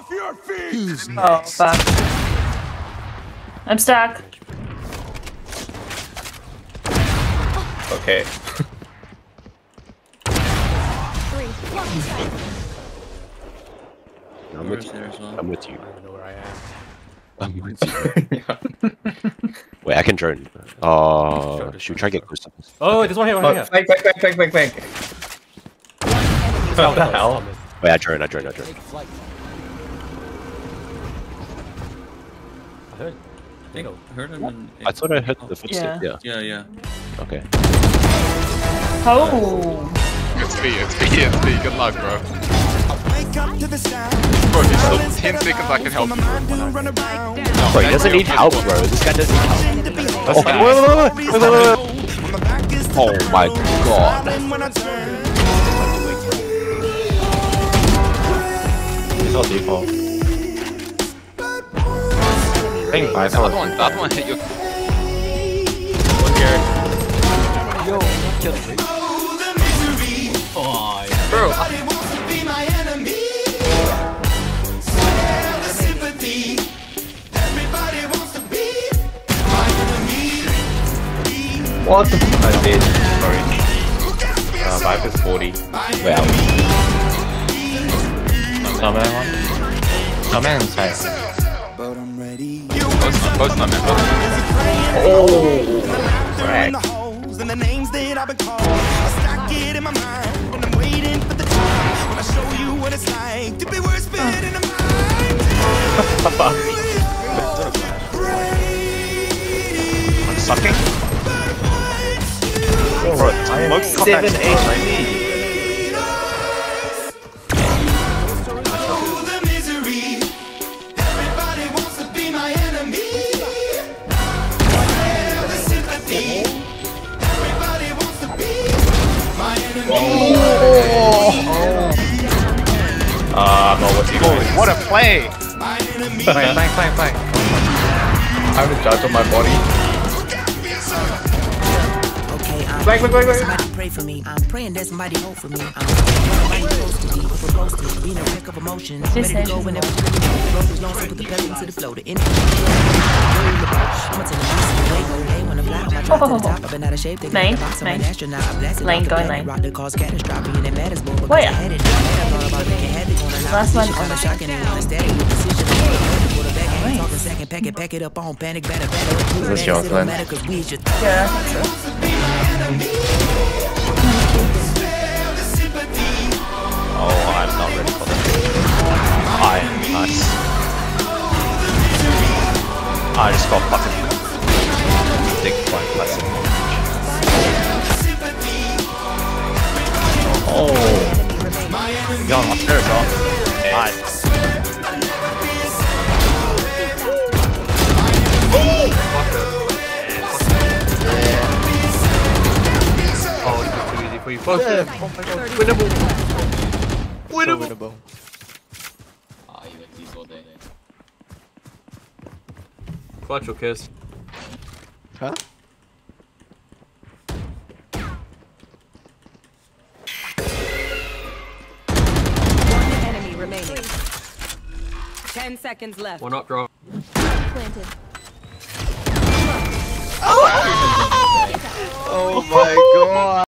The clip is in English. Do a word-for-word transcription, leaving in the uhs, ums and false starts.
Off your feet! Oh, fuck. I'm stuck. Okay. I'm with you. I'm with you. I don't even know where I am. I'm with you. Wait, I can drone. Uh, should we try to get close to this? Oh, there's one here, one Oh, here. flank, flank, flank, flank, flank, flank. What the hell? Wait, I drone, I drone, I drone. I heard. I think I heard him in... I thought I heard the footsteps, yeah. Yeah, yeah. Okay. Oh. It's me, it's me, it's me. Good luck, bro. Bro, if it's still ten seconds, I can help you. Bro, he doesn't need help, bro. This guy doesn't need help. Oh, fine. wait, wait, wait, wait, wait, wait. Oh my god. He's on default. I think five The other one, the other one hit you. Yo, kill me. Oh, Bro, What the f- I did. Sorry. Uh, five is forty. Wait, out. Snowman one? Snowman inside. both not, both not, man. Both not. Oh! Crack. And the names that I've been called, I stack it in my mind, and I'm waiting for the time when I show you what it's like to be worse fit in the mind. I'm sucking. Oh, seven H P. Uh, no, what's he doing? What a play! Flank, flank, flank, flank. I have a judge on my body. Flank, flank, flank, flank. Somebody pray for me. I'm praying that somebody hope for me. I'm somebody close to me, but we're close to being a wreck of emotions. Ready to go whenever the road is long, so put the pedal into the flow. The end. I'ma tell you, hey, when I fly, I drop to the top. I've been out of shape. They got the box. I'm an astronaut. I blasted Lane, off the going planet. lane. Rock that caused catastrophe, and it matters more because Wait. I had it. I thought about making heavy on a Last one. on a shocking and on a steady decision. Nice. Talking second, pack it, pack it up on panic, better, better. Is this your plan? Yeah, I think so. Oh, I'm not ready for that. I am nice. I just got fucking big flank classic. Oh, yo, up there, bro. Nice. Oh, it's just too easy for you. Both of them. Oh my god. Winnable. Winnable. So winnable. Ah, you like these all day. Clutch or kiss? Huh? One enemy remaining. Ten seconds left. One up, draw. Planted. Oh my god!